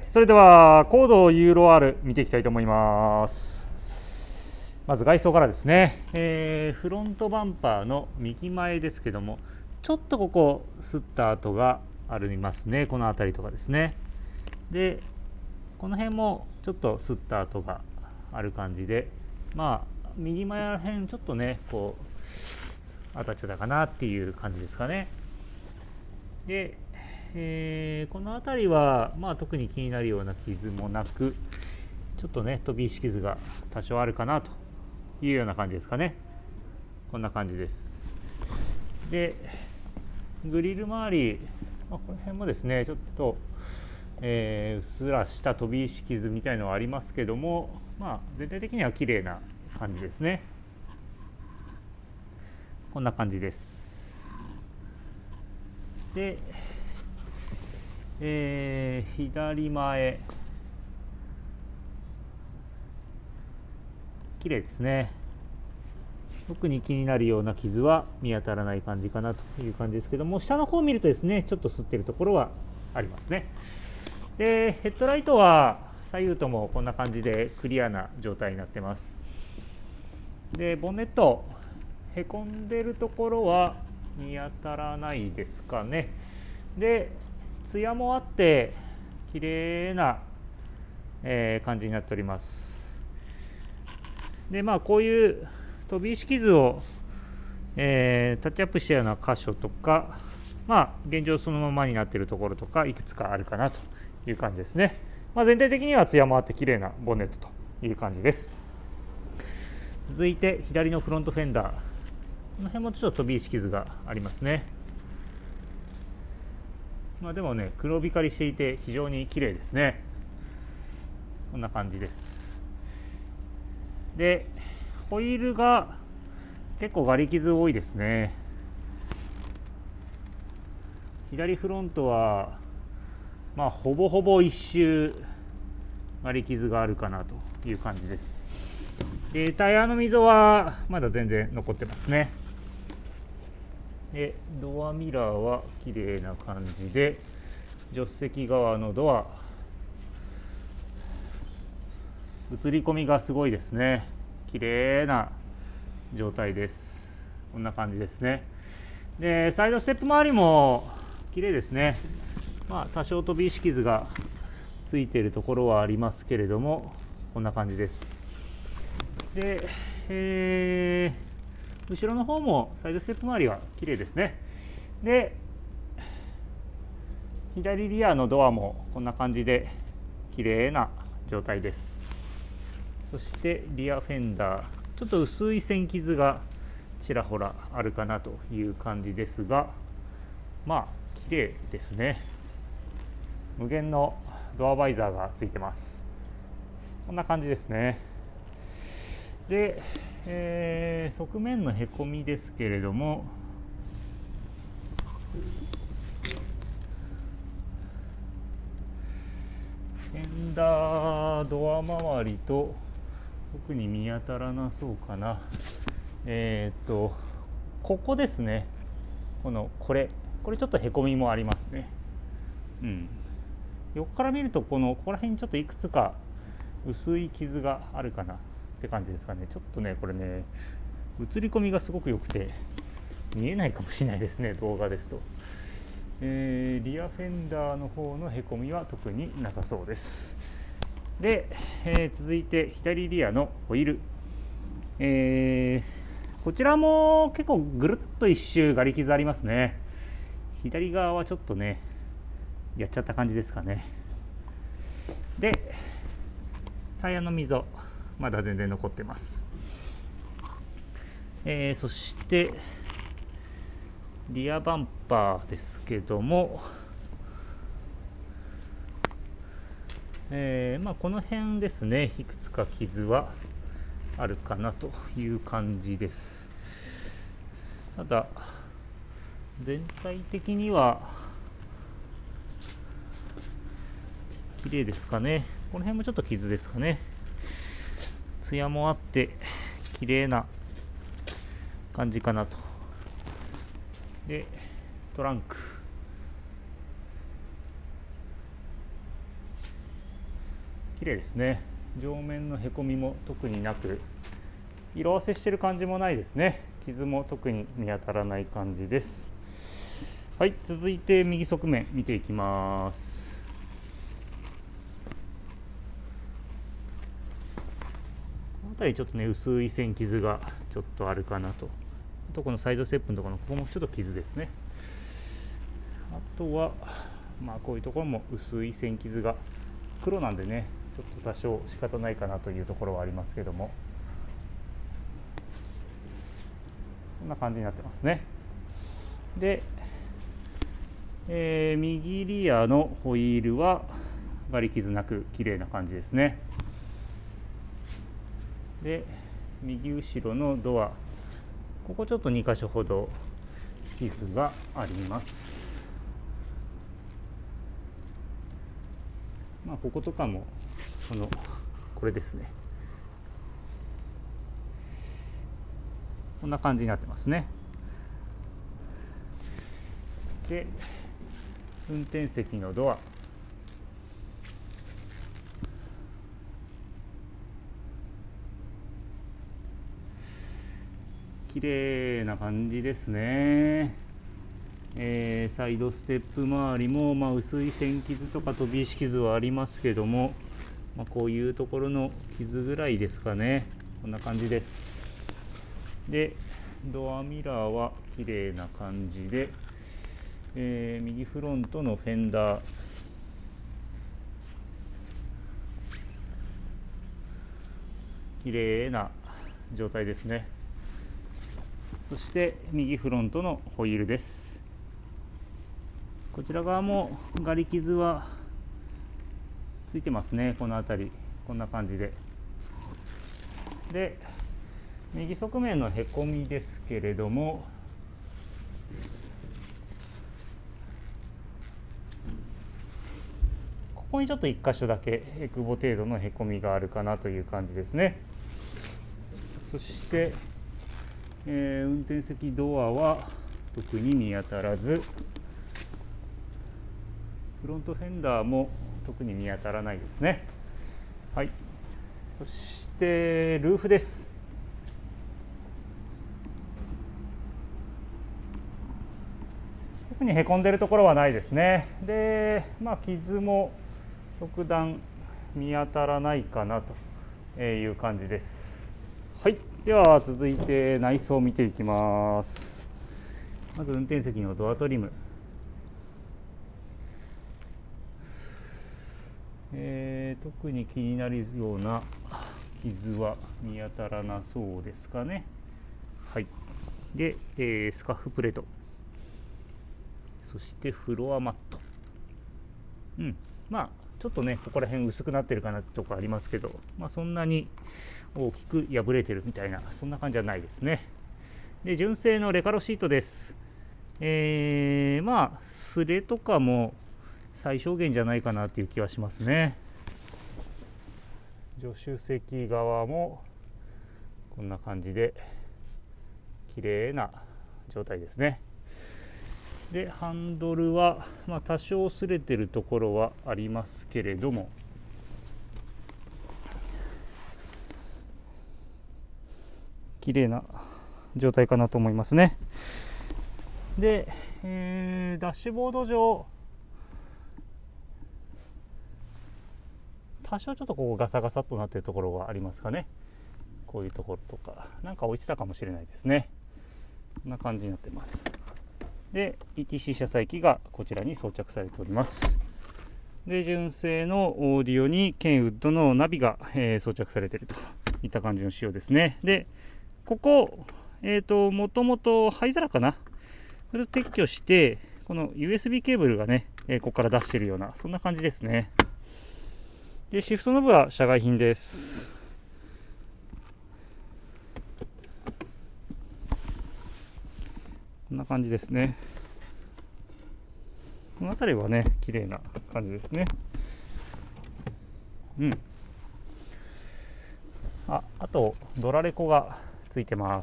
それではコード URL 見ていきたいと思います。まず外装からですね、フロントバンパーの右前ですけども、ちょっとここ擦った跡がありますね。この辺りとかですね。でこの辺もちょっと擦った跡がある感じで、まあ右前ら辺ちょっとねこう当たっちゃったかなっていう感じですかね。で、この辺りは、まあ、特に気になるような傷もなく、ちょっとね飛び石傷が多少あるかなというような感じですかね。こんな感じです。でグリル周り、この辺もですねちょっと、うっすらした飛び石傷みたいのはありますけども、全体的には綺麗な感じですね。こんな感じです。で、左前綺麗ですね。特に気になるような傷は見当たらない感じかなという感じですけども、下の方を見るとですねちょっと擦ってるところはありますね。でヘッドライトは左右ともこんな感じでクリアな状態になってます。でボンネットへこんでるところは見当たらないですかね。でツヤもあって綺麗な、感じになっております。でこういう飛び石傷を、タッチアップしたような箇所とか、現状そのままになっているところとかいくつかあるかなという感じですね。全体的にはツヤもあって綺麗なボンネットという感じです。続いて左のフロントフェンダー、この辺もちょっと飛び石傷がありますね。でもね黒光りしていて非常に綺麗ですね。こんな感じです。でホイールが結構割り傷多いですね。左フロントはほぼほぼ一周割り傷があるかなという感じです。でタイヤの溝はまだ全然残ってますね。でドアミラーは綺麗な感じで、助手席側のドア映り込みがすごいですね。綺麗な状態です。こんな感じですね。でサイドステップ周りも綺麗ですね。多少飛び石傷がついているところはありますけれども、こんな感じです。で、後ろの方もサイドステップ周りは綺麗ですね。で左リアのドアもこんな感じで綺麗な状態です。そしてリアフェンダー、ちょっと薄い線傷がちらほらあるかなという感じですが、綺麗ですね。無限のドアバイザーがついてます。こんな感じですね。で、側面のへこみですけれども、フェンダードア周りと特に見当たらなそうかな。ここですね。これちょっとへこみもありますね。横から見るとここら辺にちょっといくつか薄い傷があるかなって感じですかね。ちょっとねこれね映り込みがすごく良くて見えないかもしれないですね、動画ですと。リアフェンダーの方のへこみは特になさそうです。で、続いて左リアのホイール、こちらも結構ぐるっと一周ガリ傷ありますね。左側はちょっとねやっちゃった感じですかね。でタイヤの溝まだ全然残ってます。そしてリアバンパーですけども、この辺ですね、いくつか傷はあるかなという感じです。ただ全体的には綺麗ですかね。この辺もちょっと傷ですかね。ツヤもあって綺麗な感じかなと。でトランク、 綺麗ですね。上面のへこみも特になく、色あせしてる感じもないですね。傷も特に見当たらない感じです。はい、続いて右側面見ていきます。この辺りちょっとね、薄い線傷がちょっとあるかなと。あとこのサイドステップのところのここもちょっと傷ですね。あとはまあこういうところも薄い線傷が、黒なんでねちょっと多少仕方ないかなというところはありますけども、こんな感じになってますね。で、右リアのホイールはガリ傷なく綺麗な感じですね。で、右後ろのドア、ここちょっと2箇所ほど傷があります。まあこことかもこれですね、こんな感じになってますね。で、運転席のドア、綺麗な感じですね。サイドステップ周りも、まあ、薄い線傷とか飛び石傷はありますけども、まあ、こういうところの傷ぐらいですかね。こんな感じです。で、ドアミラーは綺麗な感じで、右フロントのフェンダー、綺麗な状態ですね。そして右フロントのホイールです。こちら側もガリ傷はついてますね。この辺りこんな感じで。で、右側面のへこみですけれども、ここにちょっと1箇所だけエクボ程度のへこみがあるかなという感じですね。そして、運転席ドアは特に見当たらず、フロントフェンダーも特に見当たらないですね。はい。そしてルーフです。特にへこんでるところはないですね。で、まあ傷も特段見当たらないかなという感じです。はい。では続いて内装を見ていきます。まず運転席のドアトリム。特に気になるような傷は見当たらなそうですかね。はい。で、スカッフプレート、そしてフロアマット。まあちょっとねここら辺薄くなってるかなとかありますけど、まあそんなに大きく破れてるみたいなそんな感じはないですね。で、純正のレカロシートです。まあスレとかも最小限じゃないかなっていう気はしますね。助手席側もこんな感じで綺麗な状態ですね。で、ハンドルは、まあ、多少擦れてるところはありますけれども、綺麗な状態かなと思いますね。で、ダッシュボード上、多少ちょっとここガサガサっとなっているところがありますかね。こういうところとかなんか置いてたかもしれないですね。こんな感じになってます。で、ETC 車載機がこちらに装着されております。で、純正のオーディオにケンウッドのナビが、装着されているといった感じの仕様ですね。で、ここ、もともと灰皿かな、これを撤去して、この USB ケーブルがね、ここから出しているようなそんな感じですね。で、シフトノブは社外品です。こんな感じですね。この辺りはね、綺麗な感じですね。あと、ドラレコがついてます。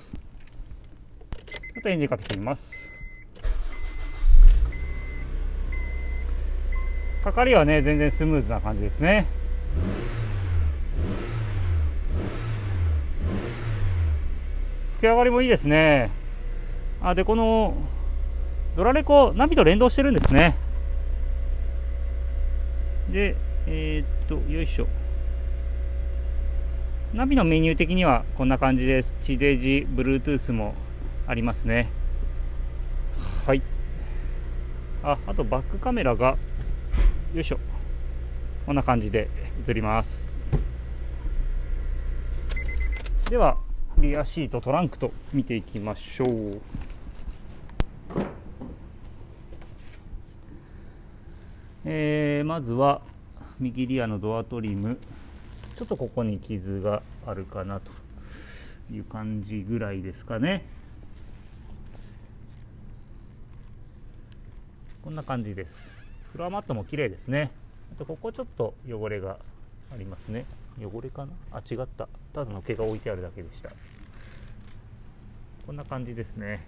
ちょっとエンジンかけてみます。かかりはね、全然スムーズな感じですね。 吹き上がりもいいですね。でこのドラレコナビと連動してるんですね。でよいしょ、ナビのメニュー的にはこんな感じです。地デジ Bluetooth もありますね。はい。あとバックカメラがよいしょ、こんな感じで映ります。ではリアシート、トランクと見ていきましょう。まずは右リアのドアトリム、ちょっとここに傷があるかなという感じぐらいですかね。こんな感じです。フロアマットも綺麗ですね。あとここちょっと汚れがありますね。汚れかな、違った、ただの毛が置いてあるだけでした。こんな感じですね。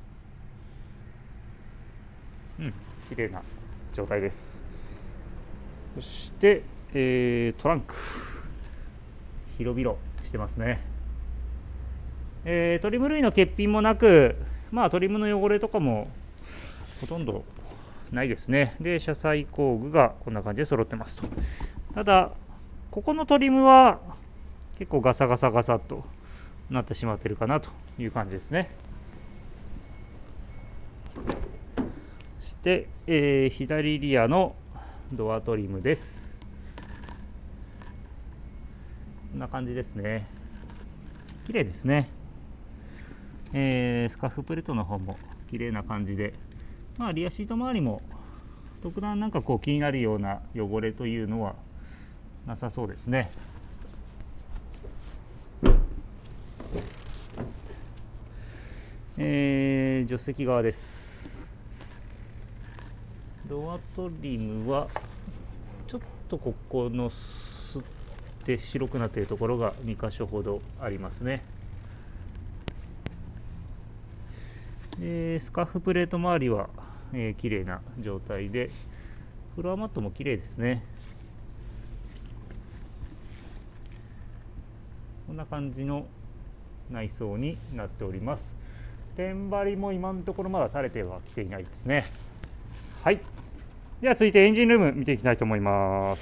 綺麗な状態です。そして、トランク広々してますね。トリム類の欠品もなく、トリムの汚れとかもほとんどないですね。で車載工具がこんな感じで揃ってますと。ただここのトリムは結構ガサガサガサとなってしまっているかなという感じですね。そして、左リアのドアトリムです。こんな感じですね。綺麗ですね。スカフプレートの方も綺麗な感じで、リアシート周りも特段なんかこう気になるような汚れというのはなさそうですね。助手席側です。ドアトリムはちょっとここのすって白くなっているところが2箇所ほどありますね。でスカフプレート周りは、綺麗な状態で、フロアマットも綺麗ですね。こんな感じの内装になっております。天張りも今のところまだ垂れてはきていないですね。はい。では続いてエンジンルーム見ていきたいと思います。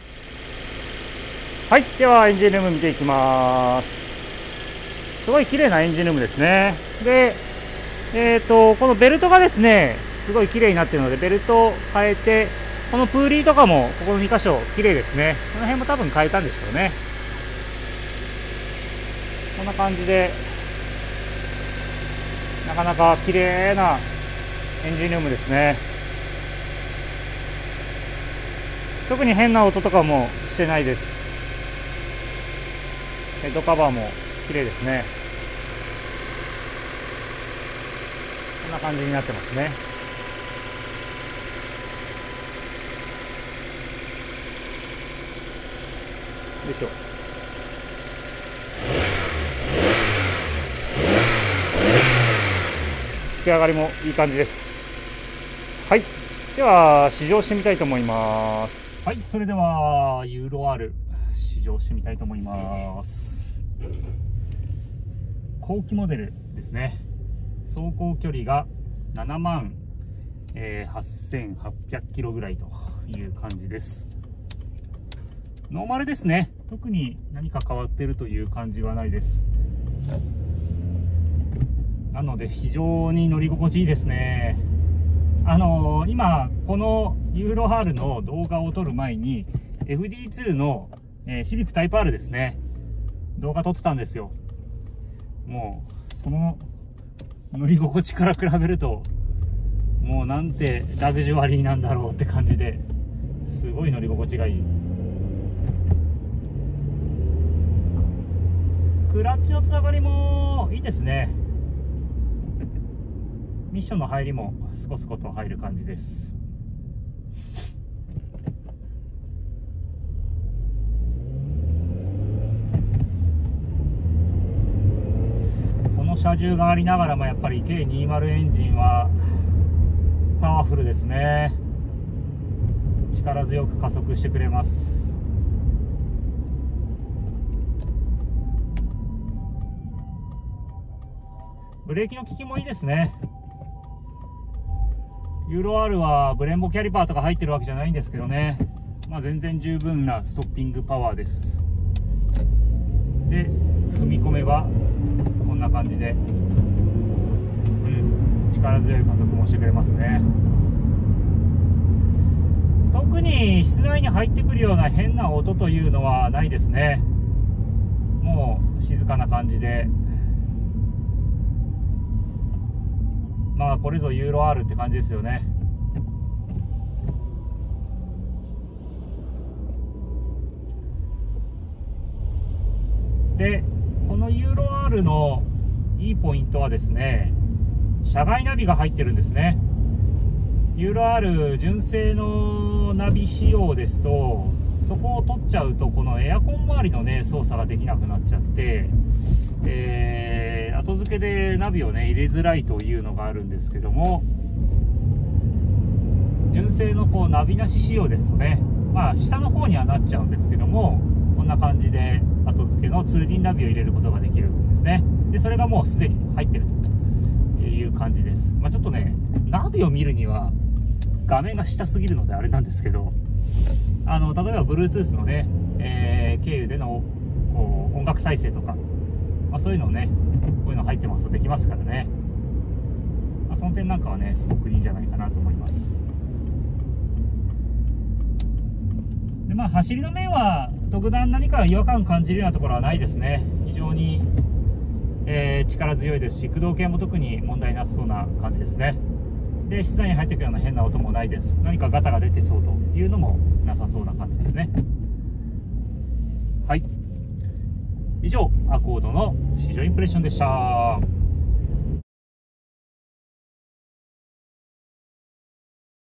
はい。ではエンジンルーム見ていきます。すごい綺麗なエンジンルームですね。で、このベルトがですね、すごい綺麗になっているので、ベルトを変えて、このプーリーとかもここの2箇所綺麗ですね。この辺も多分変えたんでしょうね。こんな感じで、なかなか綺麗なエンジンルームですね。特に変な音とかもしてないです。ヘッドカバーも綺麗ですね。こんな感じになってますね。よいしょ。吹き上がりもいい感じです。はい。では試乗してみたいと思います。はい。それではユーロ R 試乗してみたいと思います。後期モデルですね。走行距離が7万8800キロぐらいという感じです。ノーマルですね。特に何か変わっているという感じはないです。なので非常に乗り心地いいですね。今このユーロ R の動画を撮る前に FD2 の、シビックタイプ R ですね、動画撮ってたんですよ。もうその乗り心地から比べると、もうなんてラグジュアリーなんだろうって感じで、すごい乗り心地がいい。クラッチのつながりもいいですね。ミッションの入りもスコスコと入る感じです。この車重がありながらもやっぱり K20 エンジンはパワフルですね。力強く加速してくれます。 ブレーキの効きもいいですね。ユーロ R はブレンボキャリパーとか入ってるわけじゃないんですけどね、まあ、全然十分なストッピングパワーです。で踏み込めばこんな感じで、力強い加速もしてくれますね。特に室内に入ってくるような変な音というのはないですね。もう静かな感じで、まあこれぞユーロ R って感じですよね。でこのユーロ R のいいポイントはですね、車外ナビが入ってるんですね。ユーロ R 純正のナビ仕様ですと、そこを取っちゃうとこのエアコン周りのね操作ができなくなっちゃって、後付けでナビをね入れづらいというのがあるんですけども、純正のこうナビなし仕様ですとね、まあ下の方にはなっちゃうんですけども、こんな感じで後付けの2輪ナビを入れることができるんですね。でそれがもうすでに入ってるという感じです。まあ、ちょっとねナビを見るには画面が下すぎるのであれなんですけど、例えば Bluetooth のね、経由でのこう音楽再生とか、まあ、そういうのをねこういうの入ってますとできますからね、まあ、その点なんかはねすごくいいんじゃないかなと思います。でまあ走りの面は特段何か違和感感じるようなところはないですね。非常に、力強いですし、駆動系も特に問題なさそうな感じですね。で室内に入っていくような変な音もないです。何かガタが出てそうというのもなさそうな感じですね。はい、以上アコードの試乗インプレッションでした。